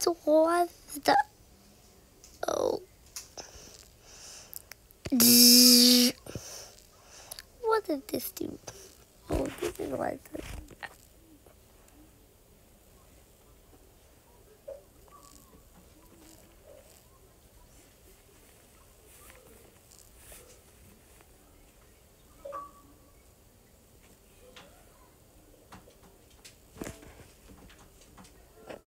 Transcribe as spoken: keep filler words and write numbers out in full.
What was the... Oh. What did this do? Oh, this is what...